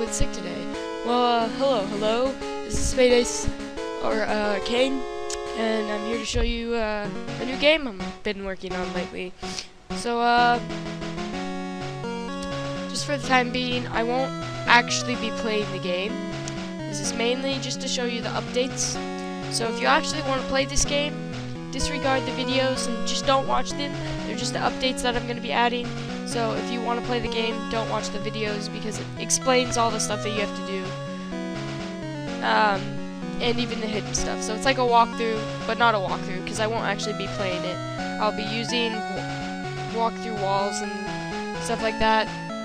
with sick today. Well, hello. This is Space or Kane, and I'm here to show you a new game I've been working on lately. So, just for the time being, I won't actually be playing the game. This is mainly just to show you the updates. So if you actually want to play this game, disregard the videos and just don't watch them. They're just the updates that I'm going to be adding. So if you want to play the game, don't watch the videos because it explains all the stuff that you have to do. And even the hidden stuff. So it's like a walkthrough, but not a walkthrough because I won't actually be playing it. I'll be using walkthrough walls and stuff like that.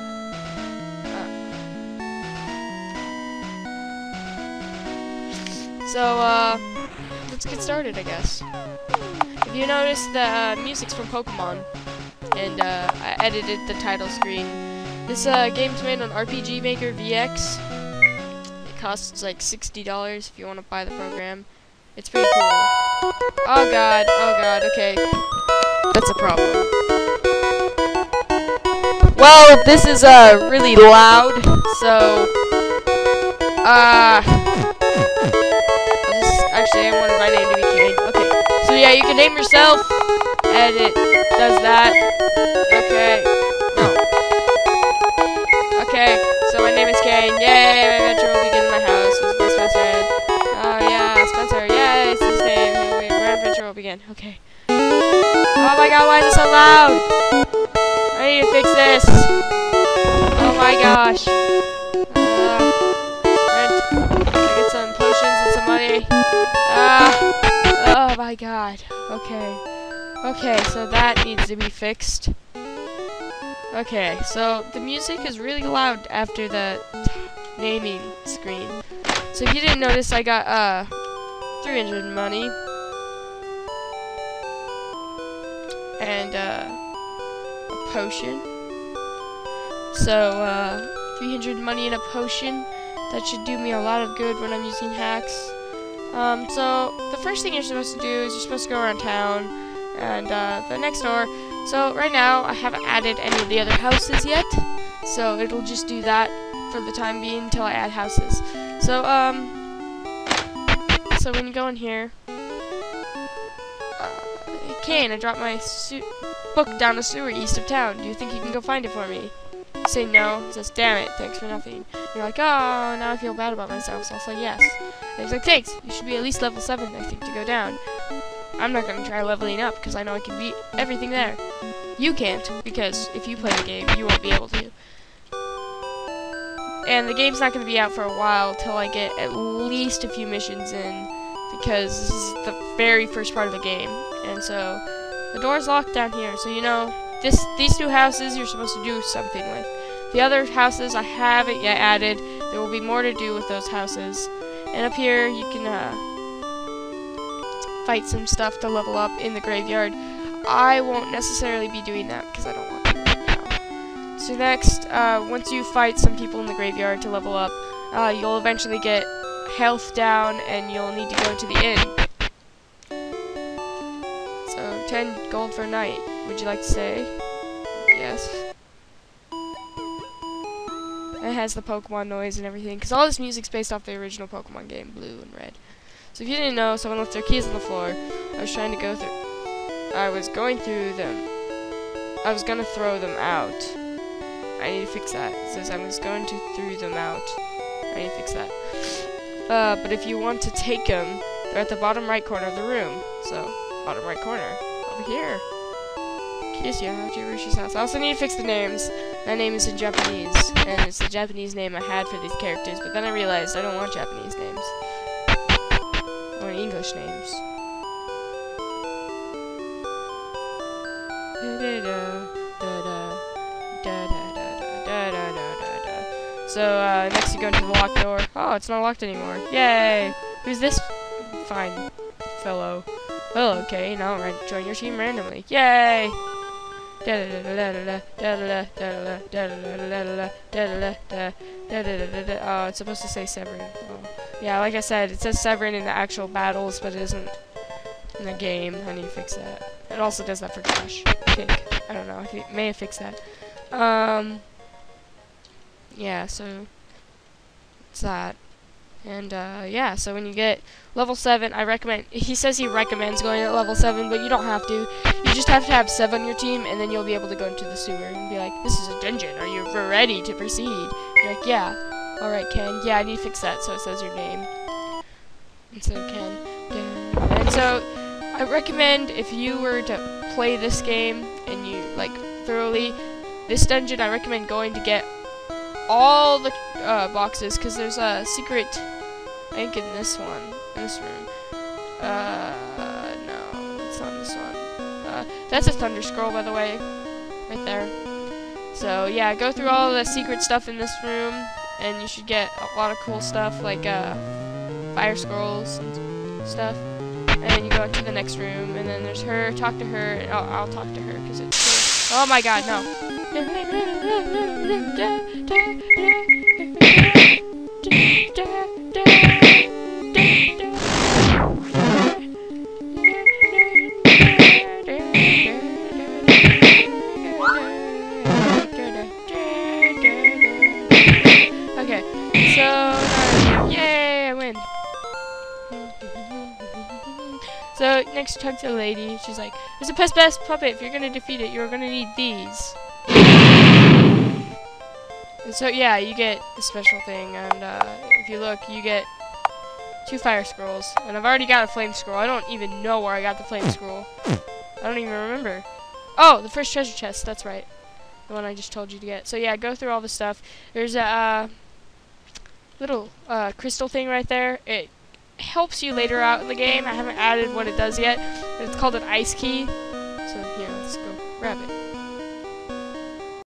So let's get started, I guess. If you notice, the music's from Pokemon, and I edited the title screen. This game's made on RPG Maker VX. It costs like $60 if you want to buy the program. It's pretty cool. Oh god, okay. That's a problem. Well, this is really loud, so actually, I wanted my name to be Kane. Okay, so yeah, you can name yourself, and it does that. Okay, no. Okay, so my name is Kane. Yay, my adventure will begin in my house with my best friend. Oh yeah, Spencer. Yay, it's his name. My adventure will begin. Okay. Oh my god, why is it so loud? I need to fix this. Oh my gosh. Get some potions and some money. Oh my god. Okay, so that needs to be fixed. Okay, so the music is really loud after the naming screen. So if you didn't notice, I got 300 money and a potion. So 300 money and a potion. That should do me a lot of good when I'm using hacks. So the first thing you're supposed to do is you're supposed to go around town and the next door. So right now I haven't added any of the other houses yet, so it'll just do that for the time being until I add houses. So so when you go in here, Kane, I dropped my book down a sewer east of town. Do you think you can go find it for me? You say no. He says, damn it, thanks for nothing. You're like, oh, now I feel bad about myself, so I'll say yes. And he's like, thanks, you should be at least level 7, I think, to go down. I'm not going to try leveling up, because I know I can beat everything there. You can't, because if you play the game, you won't be able to. And the game's not going to be out for a while, till I get at least a few missions in, because this is the very first part of the game. And so, the door's locked down here, so you know, these two houses you're supposed to do something with. The other houses I haven't yet added. There will be more to do with those houses. And up here you can fight some stuff to level up in the graveyard. I won't necessarily be doing that because I don't want to right now. So next, once you fight some people in the graveyard to level up, you'll eventually get health down and you'll need to go to the inn. So 10 gold for a night. Would you like to say yes? It has the Pokemon noise and everything, because all this music's based off the original Pokemon game, Blue and Red. So if you didn't know, someone left their keys on the floor. I was going through them. I was gonna throw them out. I need to fix that. It says I was going to throw them out. I need to fix that. But if you want to take them, they're at the bottom right corner of the room. So, bottom right corner. Over here. Kisya, Jirushi's house. I also need to fix the names. That name is in Japanese, and it's the Japanese name I had for these characters, but then I realized I don't want Japanese names. I want English names. So, next you go into the locked door. Oh, it's not locked anymore. Yay! Who's this fine fellow? Well, okay, now I'll join your team randomly. Yay! Oh, it's supposed to say Severin. Oh. Yeah, like I said, it says Severin in the actual battles, but it isn't in the game. I need to fix that. It also does that for Josh, I think. I don't know. I think it may have fixed that. Yeah, so it's that. And yeah, so when you get level 7, I recommend, he says he recommends going at level 7, but you don't have to. You just have to have 7 on your team, and then you'll be able to go into the sewer and be like, this is a dungeon, are you ready to proceed? You're like, yeah. Alright, Ken. Yeah, I need to fix that so it says your name instead of Ken. And so, I recommend if you were to play this game and you, like, thoroughly, this dungeon, I recommend going to get all the boxes, because there's a secret, I think, in this one, in this room. No, it's not this one. That's a Thunder Scroll, by the way, right there. So, yeah, go through all the secret stuff in this room, and you should get a lot of cool stuff, like, Fire Scrolls and stuff. And then you go into the next room, and then there's her, talk to her, and I'll talk to her, because it's her. Oh my god, no. Okay, so, yay, I win. So, next talk to the lady, she's like, there's a best puppet, if you're gonna defeat it, you're gonna need these. And so, yeah, you get the special thing, and if you look, you get 2 Fire Scrolls, and I've already got a Flame Scroll. I don't even know where I got the Flame Scroll. I don't even remember. Oh, the first treasure chest, that's right. The one I just told you to get. So, yeah, go through all the stuff. There's a little crystal thing right there. It helps you later out in the game. I haven't added what it does yet, but it's called an ice key. So, yeah, let's go grab it.